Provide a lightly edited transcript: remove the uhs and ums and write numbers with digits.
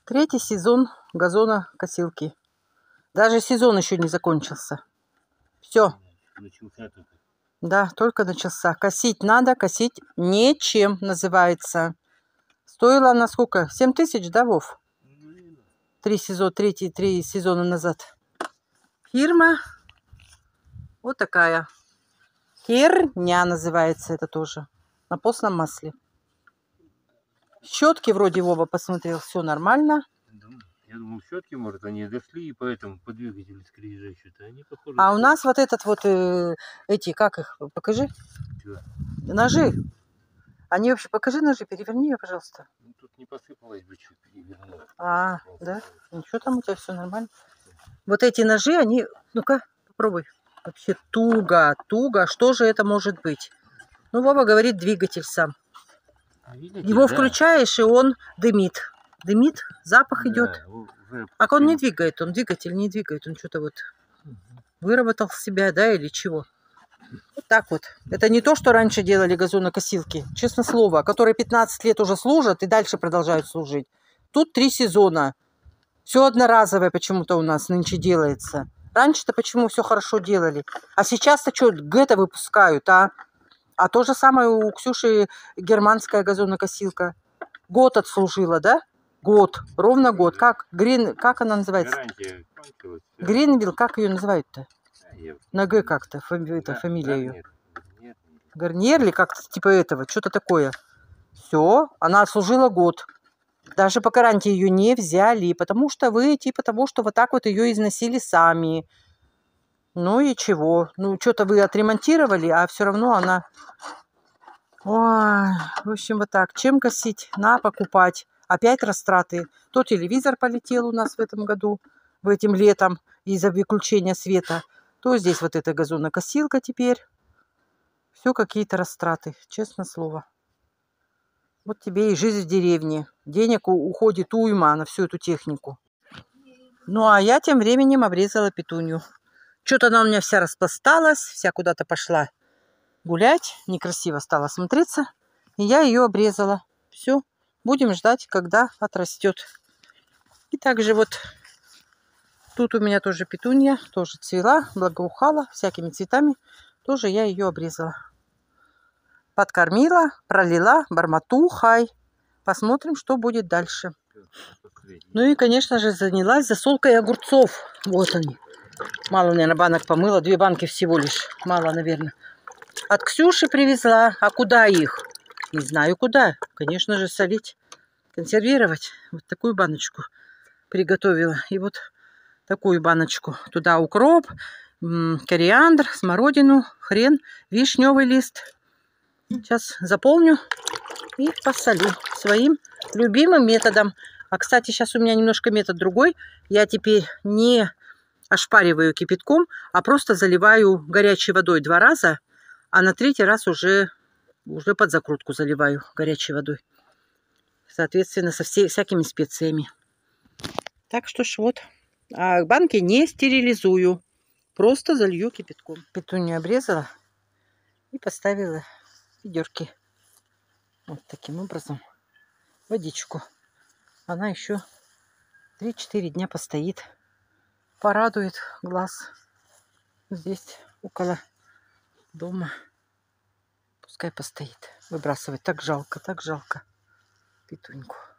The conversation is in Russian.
Третий сезон газонокосилки. Даже сезон еще не закончился. Все. Начался только. Да, только начался. Косить надо, косить нечем, называется. Стоила она сколько? 7 тысяч, да, Вов? Три сезона назад. Фирма вот такая. Херня называется это тоже. На постном масле. Щетки вроде Вова посмотрел, все нормально. Я думал, щетки, может, они дошли, и поэтому по двигателю скрежещут что-то. Они похожи. А у нас вот этот вот, эти, как их, покажи. Чего? Ножи. Они вообще, покажи ножи, переверни ее, пожалуйста. Ну, тут не посыпалось бы, чуть перевернул. А, да? Ничего там у тебя все нормально. Вот эти ножи, они, ну-ка, попробуй. Вообще туго, туго. Что же это может быть? Ну, Вова говорит, двигатель сам. Видите, Его да. включаешь, и он дымит. Дымит, запах Да, идет. уже А он не двигает, он двигатель не двигает. Он что-то вот выработал себя, да, или чего. Вот так вот. Это не то, что раньше делали газонокосилки, честное слово, которые 15 лет уже служат и дальше продолжают служить. Тут 3 сезона. Все одноразовое почему-то у нас нынче делается. Раньше-то почему все хорошо делали? А сейчас-то что, ГЭТа выпускают, а? А то же самое у Ксюши германская газонокосилка. Год отслужила, да? Год. Ровно год. Как? Как она называется? гарантия кончилась. Гринвилл, как ее называют-то? Я- На Г как-то, это фамилия ее. Нет, нет. Гарниер или как-то типа этого, что-то такое. Все, она отслужила год. Даже по гарантии ее не взяли, потому что вы типа того, что вот так вот ее износили сами. Ну и чего? Ну, что-то вы отремонтировали, а все равно она... Ой, в общем, вот так. Чем косить? На, покупать. Опять растраты. То телевизор полетел у нас в этом году, в этим летом, из-за выключения света. То здесь вот эта газонокосилка теперь. Все какие-то растраты, честное слово. Вот тебе и жизнь в деревне. Денег уходит уйма на всю эту технику. Ну, а я тем временем обрезала петунью. Что-то она у меня вся распласталась, вся куда-то пошла гулять. Некрасиво стала смотреться. И я ее обрезала. Все, будем ждать, когда отрастет. И также вот тут у меня тоже петунья, тоже цвела, благоухала всякими цветами. Тоже я ее обрезала. Подкормила, пролила барматухой. Посмотрим, что будет дальше. Ну и, конечно же, занялась засолкой огурцов. Вот они. Мало, наверное, банок помыла. 2 банки всего лишь. Мало, наверное. От Ксюши привезла. А куда их? Не знаю, куда. Конечно же, солить, консервировать. Вот такую баночку приготовила. И вот такую баночку. Туда укроп, кориандр, смородину, хрен, вишневый лист. Сейчас заполню и посолю своим любимым методом. А, кстати, сейчас у меня немножко метод другой. Я теперь не ошпариваю кипятком, а просто заливаю горячей водой 2 раза, а на 3-й раз уже под закрутку заливаю горячей водой. Соответственно, со всякими специями. Так что ж вот. А банки не стерилизую. Просто залью кипятком. Петунью обрезала и поставила в ведерки. Вот таким образом. Водичку. Она еще 3-4 дня постоит. Порадует глаз. Здесь около дома. Пускай постоит. Выбрасывать так жалко петуньку.